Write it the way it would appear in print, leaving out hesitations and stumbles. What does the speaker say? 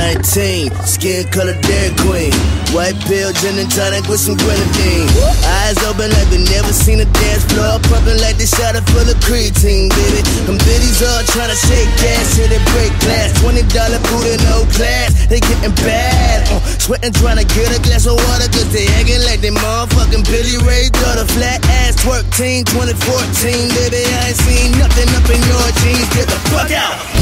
19, skin color Dairy Queen. White pill, gin and tonic with some grenadine. Eyes open like we never seen a dance floor. Pumping like they shot it full of creatine, baby. Them biddies all tryna shake gas, till they break glass. $20 booty, no class, they getting bad. Sweating tryna get a glass of water, cause they acting like they motherfucking Billy Ray daughter. Flat ass twerk team 2014, baby. I ain't seen nothing up in your jeans. Get the fuck out.